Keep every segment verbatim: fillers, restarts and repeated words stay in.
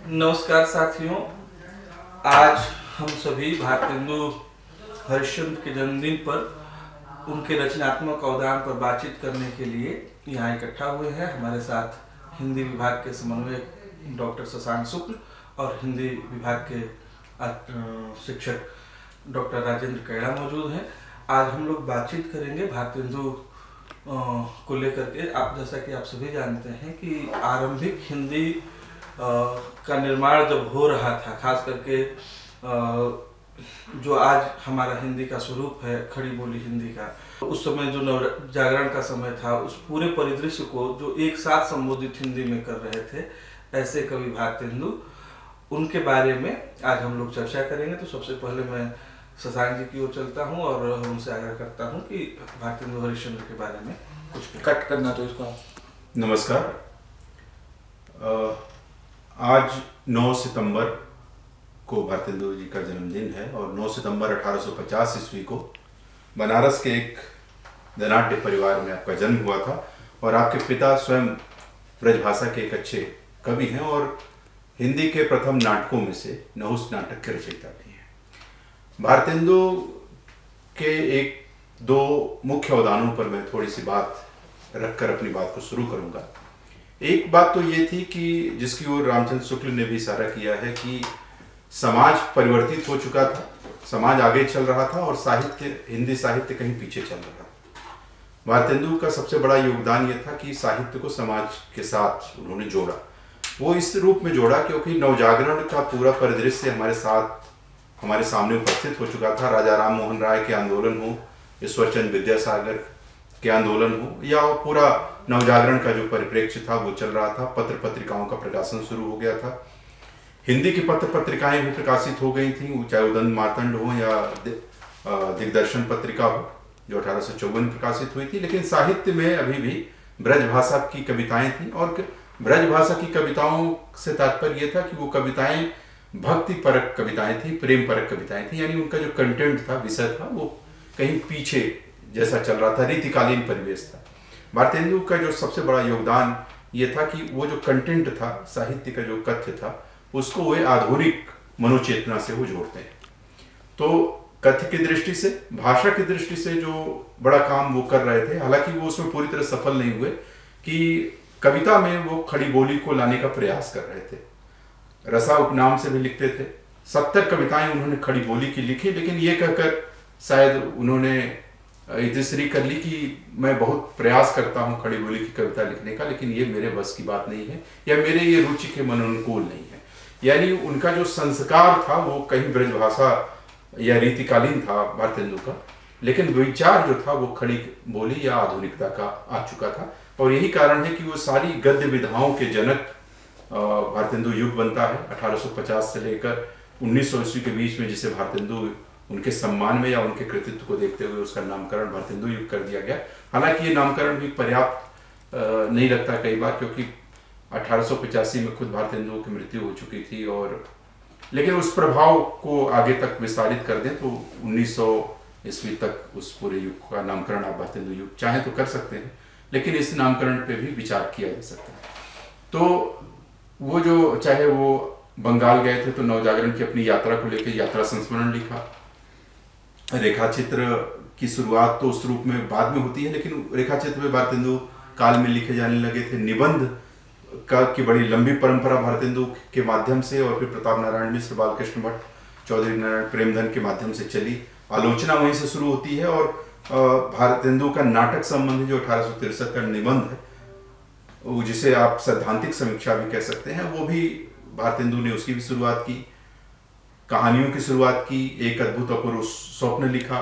नमस्कार साथियों, आज हम सभी भारतेंदु हरिश्चंद्र के जन्मदिन पर उनके रचनात्मक अवदान पर बातचीत करने के लिए यहाँ इकट्ठा हुए हैं। हमारे साथ हिंदी विभाग के समन्वयक डॉक्टर शशांक शुक्ल और हिंदी विभाग के शिक्षक डॉक्टर राजेंद्र कैड़ा मौजूद हैं। आज हम लोग बातचीत करेंगे भारतेंदु को लेकर के। आप जैसा कि आप सभी जानते हैं कि आरंभिक हिंदी आ, का निर्माण जब हो रहा था, खास करके आ, जो आज हमारा हिंदी का स्वरूप है, खड़ी बोली हिंदी का, उस समय जो नव जागरण का समय था, उस पूरे परिदृश्य को जो एक साथ संबोधित हिंदी में कर रहे थे, ऐसे कवि भारतेंदु, उनके बारे में आज हम लोग चर्चा करेंगे। तो सबसे पहले मैं शशांक जी की ओर चलता हूँ और उनसे आग्रह करता हूँ कि भारतेंदु हरिश्चंद्र के बारे में कुछ कट करना तो इसका। नमस्कार। आ, आज नौ सितंबर को भारतेंदु जी का जन्मदिन है और नौ सितंबर अठारह सौ पचास ईस्वी को बनारस के एक धनाढ्य परिवार में आपका जन्म हुआ था और आपके पिता स्वयं ब्रजभाषा के एक अच्छे कवि हैं और हिंदी के प्रथम नाटकों में से नहुस नाटक के रचयिता भी हैं। भारतेंदु के एक दो मुख्य अवदानों पर मैं थोड़ी सी बात रखकर अपनी बात को शुरू करूंगा। एक बात तो ये थी कि जिसकी ओर रामचंद्र शुक्ल ने भी इशारा किया है कि समाज परिवर्तित हो चुका था, समाज आगे चल रहा था और साहित्य, हिंदी साहित्य कहीं पीछे चल रहा था। भारतेंदु का सबसे बड़ा योगदान ये था कि साहित्य को समाज के साथ उन्होंने जोड़ा। वो इस रूप में जोड़ा क्योंकि नवजागरण का पूरा परिदृश्य हमारे साथ, हमारे सामने उपस्थित हो चुका था। राजा राम मोहन राय के आंदोलन हो, ईश्वरचंद्र विद्यासागर के आंदोलन हो, या पूरा नवजागरण का जो परिप्रेक्ष्य था वो चल रहा था। पत्र पत्रिकाओं का प्रकाशन शुरू हो गया था, हिंदी की पत्र पत्रिकाएं भी प्रकाशित हो गई थी, चाहे उदंत मार्तंड हो या दिग्दर्शन पत्रिका हो जो अठारह सौ चौवन प्रकाशित हुई थी। लेकिन साहित्य में अभी भी ब्रजभाषा की कविताएं थी और ब्रजभाषा की कविताओं से तात्पर्य यह था कि वो कविताएं भक्ति परक कविताएं थी, प्रेम परक कविताएं थी, यानी उनका जो कंटेंट था, विषय था, वो कहीं पीछे जैसा चल रहा था, रीतिकालीन परिवेश था। भारतेंदु का जो सबसे बड़ा योगदान ये था कि वो जो कंटेंट था, साहित्य का जो कथ्य था, उसको वे आधुनिक मनोचेतना से वो जोड़ते हैं। तो कथ्य की दृष्टि से, भाषा की दृष्टि से जो बड़ा काम वो कर रहे थे, हालांकि वो उसमें पूरी तरह सफल नहीं हुए, कि कविता में वो खड़ी बोली को लाने का प्रयास कर रहे थे। रसा उपनाम से भी लिखते थे, सत्तर कविताएं उन्होंने खड़ी बोली की लिखी, लेकिन ये कहकर शायद उन्होंने इतिश्री कर ली कि मैं बहुत प्रयास करता हूँ खड़ी बोली की कविता लिखने का, लेकिन ये मेरे बस की बात नहीं है या मेरे ये रुचि के मन अनुकूल नहीं है। यानी उनका जो संस्कार था वो कहीं ब्रजभाषा या रीतिकालीन था भारतेंदु का, लेकिन विचार जो था वो खड़ी बोली या आधुनिकता का आ चुका था। और यही कारण है कि वो सारी गद्य विधाओं के जनक भारतेंदु युग बनता है अठारह सौ पचास से लेकर उन्नीस सौ ईस्वी के बीच में, जिसे भारतेंदु उनके सम्मान में या उनके कृतित्व को देखते हुए उसका नामकरण भारतेंदु युग कर दिया गया। हालांकि ये नामकरण भी पर्याप्त नहीं लगता कई बार, क्योंकि अठारह सौ पचासी में खुद भारतेंदु की मृत्यु हो चुकी थी, और लेकिन उस प्रभाव को आगे तक विस्तारित कर दें तो उन्नीस सौ ईस्वी तक उस पूरे युग का नामकरण आप भारतेंदु युग चाहें तो कर सकते हैं, लेकिन इस नामकरण पे भी विचार किया जा सकता है। तो वो जो, चाहे वो बंगाल गए थे तो नवजागरण की अपनी यात्रा को लेकर यात्रा संस्मरण लिखा। रेखा चित्र की शुरुआत तो उस रूप में बाद में होती है, लेकिन रेखा चित्र में भारतेंदु काल में लिखे जाने लगे थे। निबंध का की बड़ी लंबी परंपरा भारतेंदु के माध्यम से और फिर प्रताप नारायण मिश्र, बालकृष्ण भट्ट, चौधरी नारायण प्रेमधन के माध्यम से चली। आलोचना वहीं से शुरू होती है और भारतेंदु का नाटक संबंधी जो अठारह सौ तिरसठ का निबंध है, जिसे आप सैद्धांतिक समीक्षा भी कह सकते हैं, वो भी भारतेंदु ने उसकी भी शुरुआत की। कहानियों की शुरुआत की, एक अद्भुत अपूर्व स्वप्न लिखा,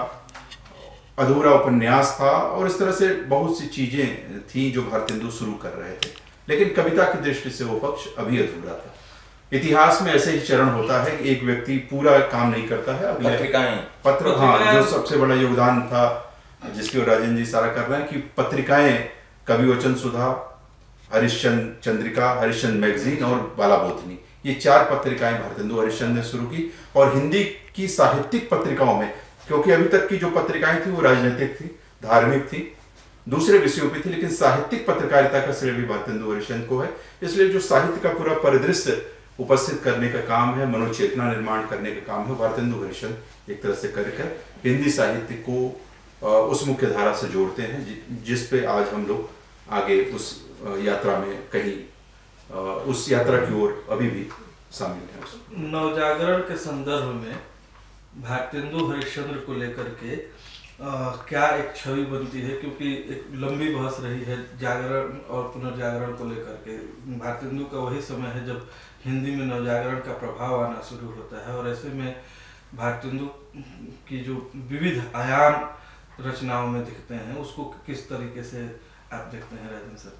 अधूरा उपन्यास था, और इस तरह से बहुत सी चीजें थी जो भारतेंदु शुरू कर रहे थे। लेकिन कविता की दृष्टि से वो पक्ष अभी अधूरा था। इतिहास में ऐसे ही चरण होता है कि एक व्यक्ति पूरा काम नहीं करता है। पत्रिकाएं पत्र हाँ, जो सबसे बड़ा योगदान था, जिसकी ओर राजेंद्र जी इशारा कर रहे हैं, कि पत्रिकाएं कविवचन सुधा, हरिश्चंद्र चंद्रिका, हरिश्चंद्र मैगजीन और बालाबोधनी, ये चार पत्रिकाएं भारतेंदु हरिश्चंद्र ने शुरू की। और हिंदी की साहित्यिक पत्रिकाओं में, क्योंकि अभी तक की जो पत्रिकाएं थी वो राजनीतिक थी, धार्मिक थी, दूसरे विषयों पे थी, लेकिन साहित्यिक पत्रकारिता का श्रेय भी भारतेंदु हरिश्चंद्र को है। इसलिए जो साहित्य का पूरा परिदृश्य उपस्थित करने का काम है, मनोचेतना निर्माण करने का काम है। भारतेंदु हरिश्चंद्र एक तरह से करकर हिंदी साहित्य को उस मुख्य धारा से जोड़ते हैं जिस पे आज हम लोग आगे उस यात्रा में कहीं उस यात्रा की ओर अभी भी शामिल हैं। नवजागरण के संदर्भ में भारतेंदु हरिश्चंद्र को लेकर के आ, क्या एक छवि बनती है, क्योंकि एक लंबी बहस रही है जागरण और पुनर्जागरण को लेकर के। भारतेंदु का वही समय है जब हिंदी में नवजागरण का प्रभाव आना शुरू होता है, और ऐसे में भारतेंदु की जो विविध आयाम रचनाओं में दिखते हैं उसको किस तरीके से आप देखते हैं राजन सर?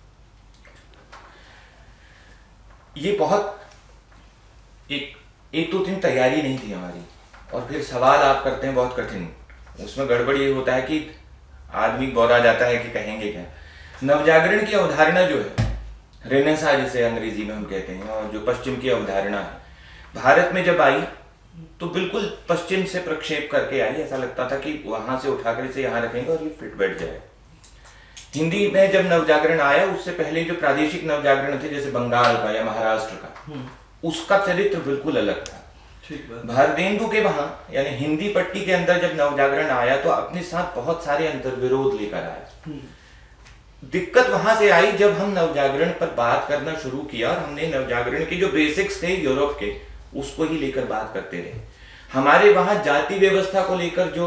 ये बहुत एक एक दो दिन तैयारी नहीं थी हमारी, और फिर सवाल आप करते हैं बहुत कठिन। उसमें गड़बड़ ये होता है कि आदमी बोरा जाता है कि कहेंगे क्या। नवजागरण की अवधारणा जो है, रेनेसां जिसे अंग्रेजी में हम कहते हैं, और जो पश्चिम की अवधारणा है, भारत में जब आई तो बिल्कुल पश्चिम से प्रक्षेप करके आई। ऐसा लगता था कि वहां से उठाकर इसे यहाँ रखेंगे और ये फिट बैठ जाए। हिंदी में जब नवजागरण आया उससे पहले जो प्रादेशिक नवजागरण थे जैसे बंगाल का या महाराष्ट्र का, उसका चरित्र बिल्कुल अलग था। भारतेंदु के वहां यानी हिंदी पट्टी के अंदर जब नवजागरण आया तो अपने साथ बहुत सारे अंतर्विरोध लेकर आया। दिक्कत वहां से आई जब हम नवजागरण पर बात करना शुरू किया और हमने नवजागरण के जो बेसिक्स थे यूरोप के उसको ही लेकर बात करते रहे। हमारे वहां जाति व्यवस्था को लेकर जो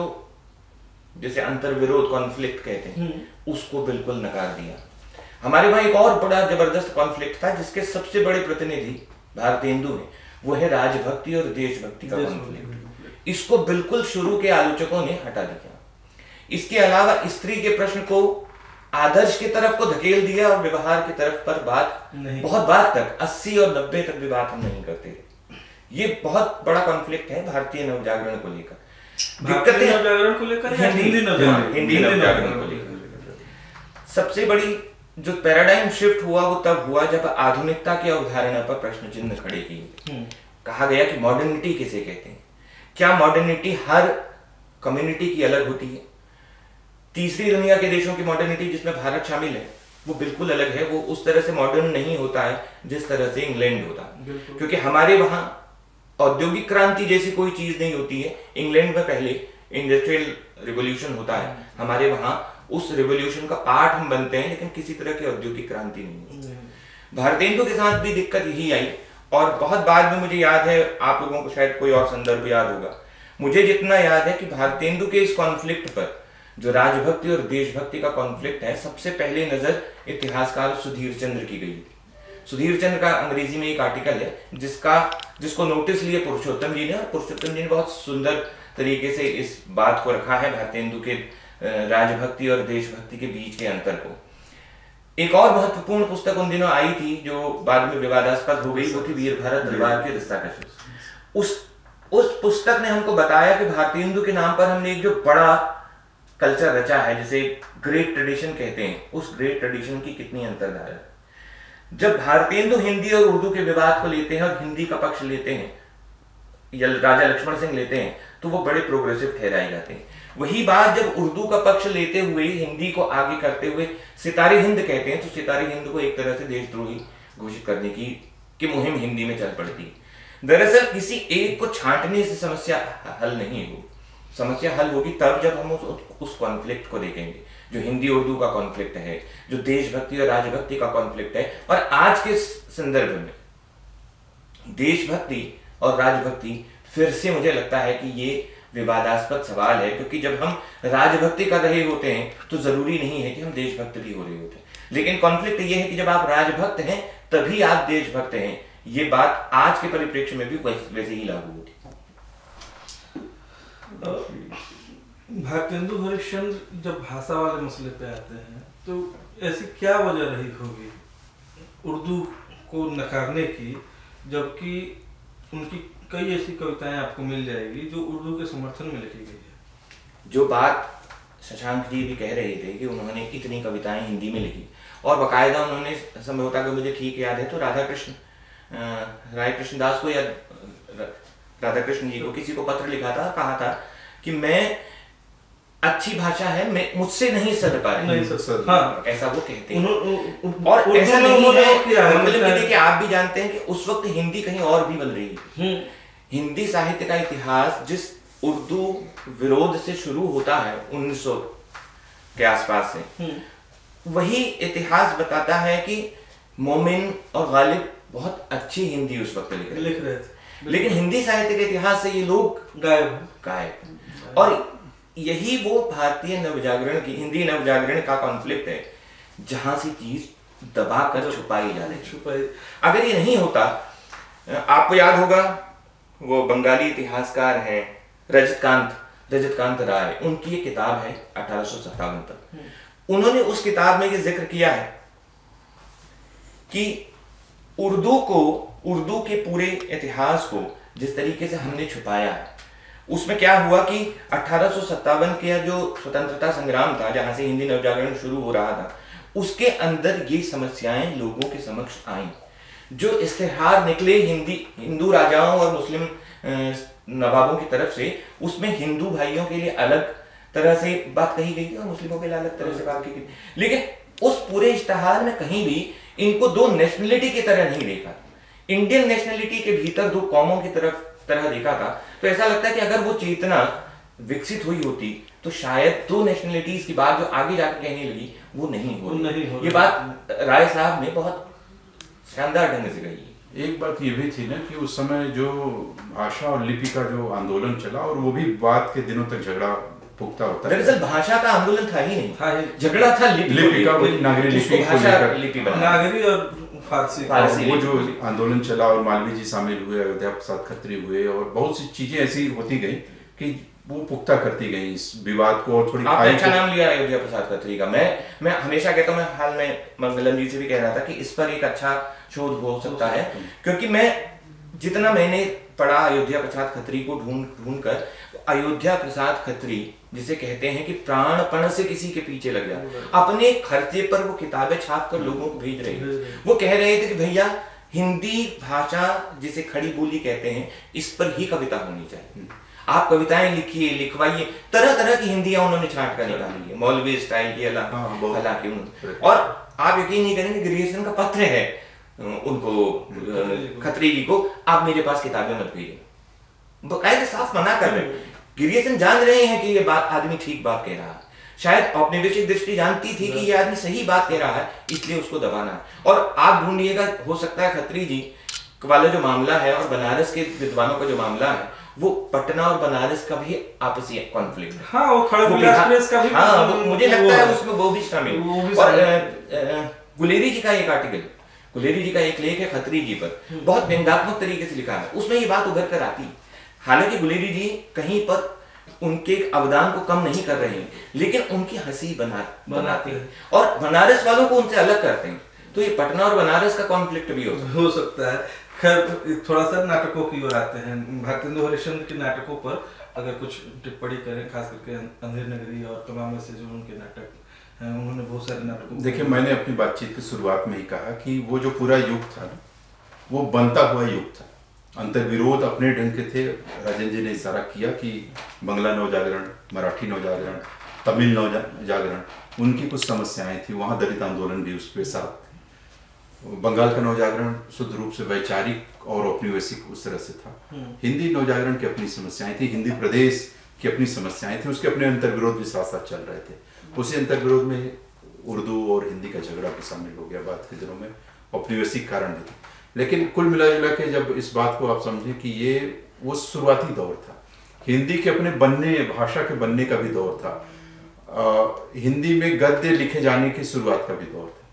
जैसे अंतर्विरोध कॉन्फ्लिक्ट कहते हैं उसको बिल्कुल नकार दिया। हमारे वहां एक और बड़ा जबरदस्त कॉन्फ्लिक्ट था जिसके सबसे बड़े प्रतिनिधि भारतेंदु हैं, वो है राजभक्ति और देशभक्ति का कॉन्फ्लिक्ट। इसको बिल्कुल शुरू के आलोचकों ने हटा दिया। इसके अलावा स्त्री के प्रश्न को आदर्श की तरफ को धकेल दिया और व्यवहार की तरफ पर बात बहुत बात तक अस्सी और नब्बे तक भी बात हम नहीं करते थे। ये बहुत बड़ा कॉन्फ्लिक्ट है भारतीय नवजागरण को लेकर, दिक्कतें नवजागरण को लेकर, हिंदी नवजागरण हिंदी नवजागरण को लेकर। सबसे बड़ी जो पैराडाइम शिफ्ट हुआ वो तब हुआ जब आधुनिकता की अवधारणा पर प्रश्न चिन्ह खड़े किए। कहा गया कि मॉडर्निटी किसे कहते हैं, क्या मॉडर्निटी हर कम्युनिटी की अलग होती है? तीसरी दुनिया के देशों की मॉडर्निटी जिसमें भारत शामिल है वो बिल्कुल अलग है। वो उस तरह से मॉडर्न नहीं होता है जिस तरह से इंग्लैंड होता है, क्योंकि हमारे वहां औद्योगिक क्रांति जैसी कोई चीज नहीं होती है। इंग्लैंड में पहले इंडस्ट्रियल रिवॉल्यूशन होता है, हमारे वहां उस रिवॉल्यूशन का पार्ट हम बनते हैं, लेकिन किसी तरह की औद्योगिक क्रांति नहीं होती। भारतेंदु के साथ भी दिक्कत यही आई, और बहुत बाद में मुझे याद है, आप लोगों को शायद कोई और संदर्भ याद होगा, मुझे जितना याद है कि भारतेंदु के इस कॉन्फ्लिक्ट पर जो राजभक्ति और देशभक्ति का कॉन्फ्लिक्ट है, सबसे पहले नजर इतिहासकार सुधीर चंद्र की गई थी। सुधीर चंद्र का अंग्रेजी में एक आर्टिकल है जिसका जिसको नोटिस लिए पुरुषोत्तम जी ने, और पुरुषोत्तम जी ने बहुत सुंदर तरीके से इस बात को रखा है भारतेंदु के राजभक्ति और देशभक्ति के बीच के अंतर को। एक और महत्वपूर्ण पुस्तक उन दिनों आई थी जो बाद में विवादास्पद हो गई, वो थी वीर भारत दरबार के दस्तावेज। उस उस पुस्तक ने हमको बताया कि भारतेंदु के नाम पर हमने एक जो बड़ा कल्चर रचा है, जिसे ग्रेट ट्रेडिशन कहते हैं, उस ग्रेट ट्रेडिशन की कितनी अंतर्धारा है। जब भारतेंदु हिंदी और उर्दू के विवाद को लेते हैं और हिंदी का पक्ष लेते हैं या राजा लक्ष्मण सिंह लेते हैं तो वो बड़े प्रोग्रेसिव ठहराए जाते हैं। वही बात जब उर्दू का पक्ष लेते हुए हिंदी को आगे करते हुए सितारे हिंद कहते हैं तो सितारे हिंद को एक तरह से देशद्रोही घोषित करने की की मुहिम हिंदी में चल पड़ती है। दरअसल किसी एक को छांटने से समस्या हल नहीं होगी। समस्या हल होगी तब जब हम उस, उस कॉन्फ्लिक्ट को देखेंगे जो हिंदी उर्दू का कॉन्फ्लिक्ट है, जो देशभक्ति और राजभक्ति का कॉन्फ्लिक्ट है। और आज के संदर्भ में देशभक्ति और राजभक्ति फिर से मुझे लगता है कि ये विवादास्पद सवाल है, क्योंकि जब हम राजभक्ति कर रहे होते हैं तो जरूरी नहीं है कि हम देशभक्त भी हो रहे होते हैं। लेकिन कॉन्फ्लिक्ट ये है कि जब आप राजभक्त हैं तभी आप देशभक्त हैं। ये बात आज के परिप्रेक्ष्य में भी वैसे ही लागू होती है। भारतेंदु हरिश्चंद्र जब भाषा वाले मसले पे आते हैं तो ऐसी क्या वजह रही होगी उर्दू को नकारने की, जबकि उनकी कई ऐसी कविताएं आपको मिल जाएगी जो उर्दू के समर्थन में लिखी गई है। जो बात शशांक जी भी कह रहे थे कि उन्होंने इतनी कविताएं हिंदी में लिखी और बाकायदा उन्होंने, संभवतः अगर मुझे ठीक याद है तो राधा कृष्ण राय कृष्ण दास को या राधा कृष्ण जी को किसी को पत्र लिखा था, कहा था कि मैं अच्छी भाषा है, मैं मुझसे नहीं सद पा रही, नहीं सद सद हाँ ऐसा वो कहते हैं। उन्हों, और ऐसा नहीं है, है कि आप भी जानते हैं कि उस वक्त हिंदी कहीं और भी बन रही है। हिंदी साहित्य का इतिहास जिस उर्दू विरोध से शुरू होता है उन्नीस सौ के आसपास से, वही इतिहास बताता है कि मोमिन और गालिब बहुत अच्छी हिंदी उस वक्त लिख रहे लिख रहे थे, लेकिन हिंदी साहित्य के इतिहास से ये लोग गायब गायब। और यही वो भारतीय नवजागरण की, हिंदी नवजागरण का कॉन्फ्लिक्ट है, जहां से चीज दबा कर छुपाई जा रही छुपाई। अगर ये नहीं होता, आपको याद होगा वो बंगाली इतिहासकार हैं रजतकांत रजतकांत राय, उनकी ये किताब है अठारह सौ सत्तावन पर। उन्होंने उस किताब में ये जिक्र किया है कि उर्दू को, उर्दू के पूरे इतिहास को जिस तरीके से हमने छुपाया है, उसमें क्या हुआ कि अठारह सौ सत्तावन के जो स्वतंत्रता संग्राम था, जहां से हिंदी नवजागरण शुरू हो रहा था, उसके अंदर ये समस्याएं लोगों के समक्ष आई। जो इश्तेहार निकले हिंदी हिंदू राजाओं और मुस्लिम नवाबों की तरफ से, उसमें हिंदू भाइयों के लिए अलग तरह से बात कही गई और मुस्लिमों के लिए अलग तरह से बात की गई, लेकिन उस पूरे इश्तेहार में कहीं भी इनको दो नेशनलिटी की तरह नहीं देखा। इंडियन नेशनलिटी के भीतर दो कौमों की तरफ तरह देखा था। तो ऐसा लगता है कि अगर वो चेतना विकसित हुई होती तो शायद दो नेशनलिटीज की बात जो आगे जाकर कहने लगी वो नहीं हो नहीं हो ये बात राय साहब ने बहुत शानदार ढंग से कही। एक बात ये भी थी ना कि उस समय जो भाषा और लिपि का जो आंदोलन चला, और वो भी बाद के दिनों तक झगड़ा पुख्ता होता है। दरअसल भाषा का आंदोलन था ही नहीं, झगड़ा था लिपि लिपि का, नागरी लिपि को लेकर, लिपि बना नागरी और फारसी फारसी वो जो आंदोलन चला, और मालवीय जी शामिल हुए, अयोध्या प्रसाद खत्री हुए, और बहुत सी चीजें ऐसी होती गई कि वो पुख्ता करती गई इस विवाद को। और थोड़ी आपने अच्छा नाम लिया अयोध्या प्रसाद खत्री का। मैं मैं हमेशा कहता हूँ, मैं हाल में मंगलम जी से भी कह रहा था कि इस पर एक अच्छा शोध हो सकता है, क्योंकि मैं जितना मैंने पढ़ा अयोध्या प्रसाद खत्री को ढूंढ ढूंढ कर, अयोध्या प्रसाद खत्री जिसे कहते हैं कि प्राणपण से किसी के पीछे लग जाए, अपने खर्चे पर वो किताबें छाप कर लोगों को भेज रहे हैं। वो कह रहे थे कि भैया हिंदी भाषा जिसे खड़ी बोली कहते हैं, इस पर ही कविता होनी चाहिए, आप कविताएं लिखिए, लिखवाइए। तरह तरह की हिंदियां उन्होंने छांट कर निकाली है, मौलवी स्टाइल की अलग, हालांकि उन्होंने, और आप यकीन नहीं करेंगे ग्रेजुएशन का पत्र है उनको, खत्री जी को, आप मेरे पास किताबें मत भेजिए, बकायदे साफ मना कर रहे हैं। गिरियसन जान रहे हैं कि ये बात आदमी ठीक बात कह रहा है, शायद औपनिवेशिक दृष्टि जानती थी कि ये आदमी सही बात कह रहा है, इसलिए उसको दबाना है। और आप ढूंढिएगा, हो सकता है खत्री जी वाला जो मामला है और बनारस के विद्वानों का जो मामला है, वो पटना और बनारस का भी आपसी कॉन्फ्लिक्ट है। हाँ, वो खड़गपुर का भी, हाँ, वो मुझे लगता है उसमें वो भी शामिल। और गुलेरी जी का एक आर्टिकल, गुलेरी जी का एक लेख है खत्री जी पर, बहुत व्यंग्यात्मक तरीके से लिखा है, उसमें ये बात उभर कर आती है। हालांकि गुलेरी जी कहीं पर उनके अवदान को कम नहीं कर रहे हैं, लेकिन उनकी हंसी बना बनाते हैं और बनारस वालों को उनसे अलग करते हैं। तो ये पटना और बनारस का कॉन्फ्लिक्ट भी हो हो सकता है। खैर, थोड़ा सा नाटकों की ओर आते हैं। भारतेंदु हरिश्चंद्र के नाटकों पर अगर कुछ टिप्पणी करें, खास करके अंधेर नगरी और तमाम से जो उनके नाटक हैं, उन्होंने बहुत सारे नाटकों। देखिए, मैंने अपनी बातचीत की शुरुआत में ही कहा कि वो जो पूरा युग था ना, वो बनता हुआ युग था। अंतर्विरोध अपने ढंग के थे। राजन जी ने इशारा किया कि बंगला नवजागरण, मराठी नवजागरण, तमिल नवजागरण, उनकी कुछ समस्याएं थी। वहाँ दलित आंदोलन भी उसके साथ। बंगाल का नवजागरण शुद्ध रूप से वैचारिक और औपनिवेशिक उस तरह से था। हिंदी नवजागरण की अपनी समस्याएं थी, हिंदी प्रदेश की अपनी समस्याएं थी, उसके अपने अंतर्विरोध भी साथ साथ चल रहे थे। उसी अंतर्विरोध में उर्दू और हिंदी का झगड़ा भी शामिल हो गया बाद के दिनों में, औपनिवेशिक कारण भी थे। लेकिन कुल मिला जुला के जब इस बात को आप समझें कि ये वो शुरुआती दौर था, हिंदी के अपने बनने, भाषा के बनने का भी दौर था, आ, हिंदी में गद्य लिखे जाने की शुरुआत का भी दौर था,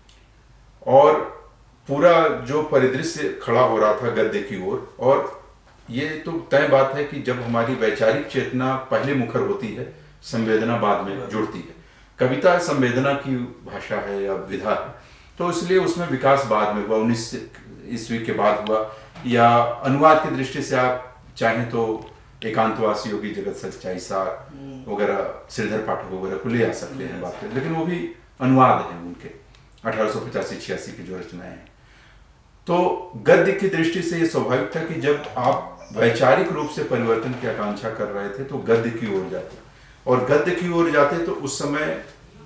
और पूरा जो परिदृश्य खड़ा हो रहा था गद्य की ओर। और ये तो तय बात है कि जब हमारी वैचारिक चेतना पहले मुखर होती है, संवेदना बाद में जुड़ती है। कविता संवेदना की भाषा है या विधा है, तो इसलिए उसमें विकास बाद में हुआ, उन्नीस ईस्वी के बाद हुआ। या अनुवाद की दृष्टि से आप चाहें तो एकांतवासी योगी जगत सच्चाई सार वगैरह, श्रीधर पाठक वगैरह को ले आ सकते हैं बात करें, लेकिन वो भी अनुवाद हैं उनके अठारह सौ पचासी छियासी की जो रचनाएं हैं। तो गद्य की दृष्टि से ये स्वाभाविक था कि जब आप वैचारिक रूप से परिवर्तन की आकांक्षा कर रहे थे तो गद्य की ओर जाते। और गद्य की ओर जाते तो उस समय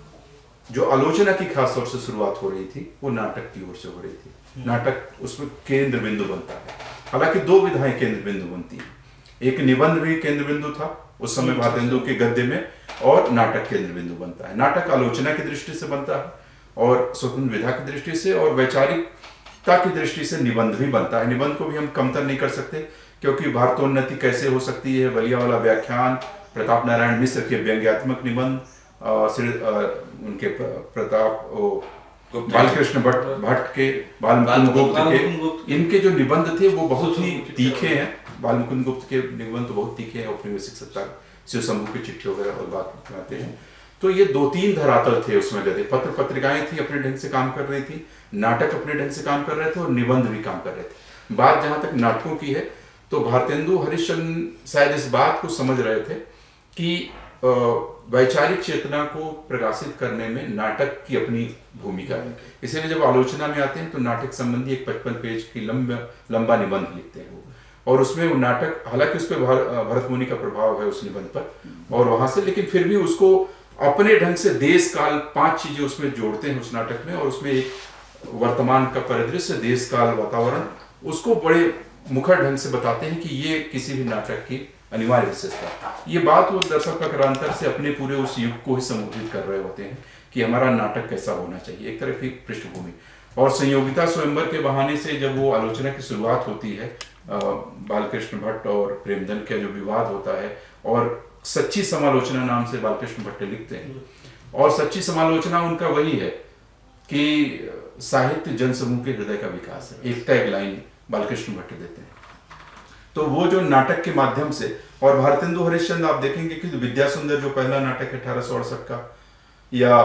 जो आलोचना की खास तौर से शुरुआत हो रही थी वो नाटक की ओर से हो रही थी। नाटक उसमें केंद्र बिंदु बनता है। हालांकि दो विधाएं केंद्र बिंदु बनती हैं, एक निबंध भी केंद्र बिंदु था उस समय भारतेंदु के गद्य में, और नाटक केंद्र बिंदु बनता है। नाटक आलोचना की दृष्टि से बनता है और स्वतंत्र विधा की दृष्टि से, और वैचारिकता की दृष्टि से निबंध भी बनता है। निबंध को भी हम कमतर नहीं कर सकते, क्योंकि भारतोन्नति कैसे हो सकती है, बलिया वाला व्याख्यान, प्रताप नारायण मिश्र के व्यंग्यात्मक निबंध, श्री उनके प्रताप बालकृष्ण भट्ट भट्ट के, बालमुकुंद गुप्त के, इनके जो निबंध थे वो बहुत ही तीखे हैं। बालमुकुंद गुप्त के निबंध तो बहुत तीखे हैं, औपनिवेशिक सत्ता, शिव शंभू की चिट्ठी वगैरह और बात आते हैं। तो ये दो तीन धरातल थे उसमें गए। पत्र पत्रिकाएं थी अपने ढंग से काम कर रही थी, नाटक अपने ढंग से काम कर रहे थे, और निबंध भी काम कर रहे थे। बात जहां तक नाटकों की है तो भारतेंदु हरिश्चंद्र शायद इस बात को समझ रहे थे कि वैचारिक चेतना को प्रकाशित करने में नाटक की अपनी भूमिका है। इसीलिए जब आलोचना में आते हैं तो नाटक संबंधी एक पचपन पेज की लंबा लंबा निबंध लिखते हैं वो, और उसमें वो नाटक, हालांकि उस पर भरत मुनि का प्रभाव है उस निबंध पर और वहां से, लेकिन फिर भी उसको अपने ढंग से देश काल पांच चीजें उसमें जोड़ते हैं उस नाटक में, और उसमें एक वर्तमान का परिदृश्य, देश काल, वातावरण, उसको बड़े मुखर ढंग से बताते हैं कि ये किसी भी नाटक की अनिवार्य विशेषता। ये बात वो दर्शकांतर से अपने पूरे उस युग को ही संबोधित कर रहे होते हैं कि हमारा नाटक कैसा होना चाहिए, एक तरह की पृष्ठभूमि। और संयोगिता स्वयंवर के बहाने से जब वो आलोचना की शुरुआत होती है, बालकृष्ण भट्ट और प्रेमदल का जो विवाद होता है, और सच्ची समालोचना नाम से बालकृष्ण भट्ट लिखते हैं, और सच्ची समालोचना उनका वही है कि साहित्य जनसमूह के हृदय का विकास है, एक टैग लाइन बालकृष्ण भट्ट देते हैं। तो वो जो नाटक के माध्यम से, और भारतेंदु हरिश्चंद्र आप देखेंगे कि विद्या सुंदर जो पहला नाटक है अठारह सौ अड़सठ का, या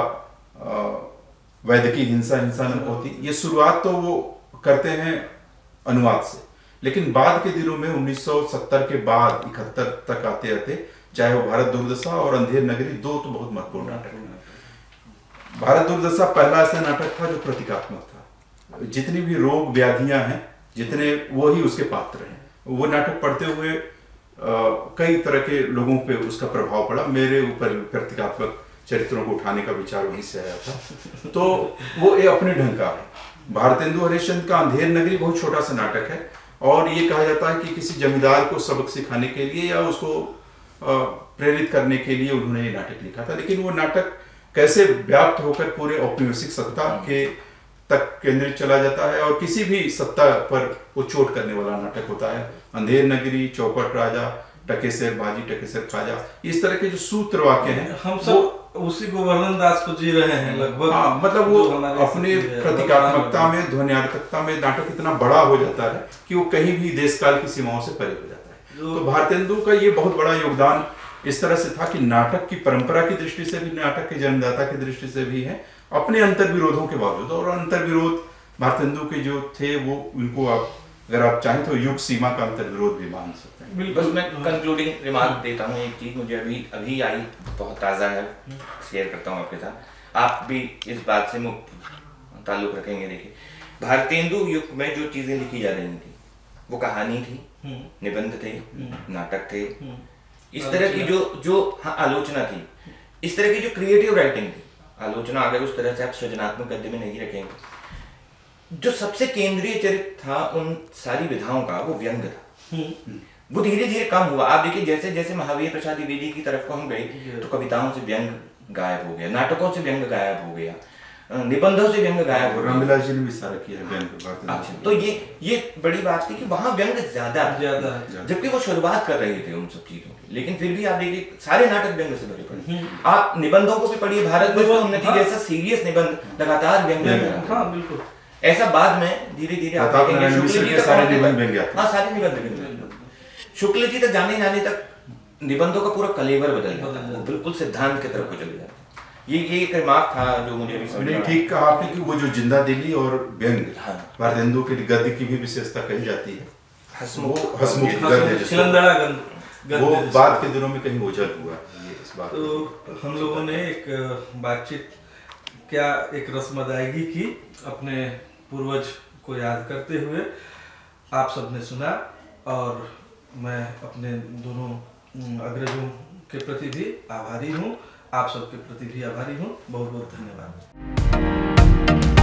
वैदिकी हिंसा हिंसा न होती, ये शुरुआत तो वो करते हैं अनुवाद से, लेकिन बाद के दिनों में उन्नीस सौ सत्तर के बाद इकहत्तर तक आते आते, चाहे वो भारत दुर्दशा और अंधेर नगरी, दो तो बहुत महत्वपूर्ण नाटक है। भारत दुर्दशा पहला ऐसा नाटक था जो प्रतीकात्मक था, जितनी भी रोग व्याधियां हैं, जितने वो ही उसके पात्र हैं। वो नाटक पढ़ते हुए आ, कई तरह के लोगों पे उसका प्रभाव पड़ा। मेरे ऊपर प्रतीकात्मक चरित्रों को उठाने का विचार वहीं से आया था। तो वो ये अपने ढंग का है। भारतेंदु हरिश्चंद्र का अंधेर नगरी बहुत छोटा सा नाटक है, और ये कहा जाता है कि किसी जमींदार को सबक सिखाने के लिए या उसको प्रेरित करने के लिए उन्होंने ये नाटक लिखा था। लेकिन वो नाटक कैसे व्याप्त होकर पूरे औपनिवेशिक सत्ता के तक केंद्रित चला जाता है, और किसी भी सत्ता पर वो चोट करने वाला नाटक होता है। अंधेर नगरी, चौपट राजा, टकेसर बाजी, टकेसर खाजा, इस तरह के जो सूत्र वाक्य हैं, हम सब उसी गोवर्धन दास को जी रहे हैं लगभग। हाँ, मतलब वो अपने प्रतीकात्मकता में, ध्वन्यात्मकता में नाटक इतना बड़ा हो जाता है कि वो कहीं भी देश काल की सीमाओं से परे हो जाता है। तो भारतेंदु का ये बहुत बड़ा योगदान इस तरह से था कि नाटक की परंपरा की दृष्टि से भी, नाटक के जन्मदाता की दृष्टि से भी है, अपने अंतर विरोधों के बावजूद। और अंतर विरोध भारतेंदु के जो थे वो, उनको आप अगर आप चाहें तो युग सीमा का अंतर विरोध भी मान सकते हैं। बस मैं कंक्लूडिंग रिमार्क देता हूँ, एक चीज मुझे अभी अभी आई, बहुत ताज़ा है, शेयर करता हूँ आपके साथ, आप भी इस बात से मुक्त ताल्लुक रखेंगे। देखिए, भारतेंदु युग में जो चीजें लिखी जा रही थी वो कहानी थी, निबंध थे, नाटक थे, इस तरह की जो जो हाँ आलोचना थी, इस तरह की जो क्रिएटिव राइटिंग थी। आलोचना अगर उस तरह से आप सृजनात्मक गद्य में नहीं रखेंगे, जो सबसे केंद्रीय चरित्र था उन सारी विधाओं का, वो व्यंग था। वो धीरे धीरे कम हुआ। आप देखिए, जैसे जैसे महावीर प्रसाद द्विवेदी की तरफ को हम गए तो कविताओं से व्यंग गायब हो गया, नाटकों से व्यंग गायब हो गया, निबंधों से व्यंग गायब हो गया। रामविलास जी ने भी सारा किया व्यंग। अच्छा, तो ये ये बड़ी बात थी कि वहां व्यंग ज्यादा ज्यादा, जबकि वो शुरुआत कर रहे थे उन सब चीजों की, लेकिन फिर भी आप देखिए सारे नाटक व्यंग से भरे पड़े। आप निबंधों को भी पढ़िए, भारत में उन्नति जैसा सीरियस निबंध लगातार व्यंग। हाँ बिल्कुल, ऐसा बाद में धीरे धीरे आप देखेंगे शुक्ल जी सारे निबंध व्यंग आते हैं। हाँ, सारे निबंध व्यंग। शुक्ल जी तक जाने जाने तक निबंधों का पूरा कलेवर बदल जाता है, वो बिल्कुल सिद्धांत की तरफ को चले जाते हैं। ये ये एक रिमार्क था जो मुझे भी समझ में ठीक कहा आपने कि वो जो जिंदा दिली और व्यंग, हाँ, भारतेंदु के गद्य की भी विशेषता कही जाती है। हसमुख हसमुख गद्य, खिलंदड़ा गद्य, वो बाद के दिनों में कहीं ओझल हुआ ये इस बात। तो हम लोगों ने एक बातचीत, क्या एक रस्म अदायगी की अपने पूर्वज को याद करते हुए, आप सबने सुना, और मैं अपने दोनों अग्रजों के प्रति भी आभारी हूँ, आप सबके प्रति भी आभारी हूँ। बहुत बहुत धन्यवाद।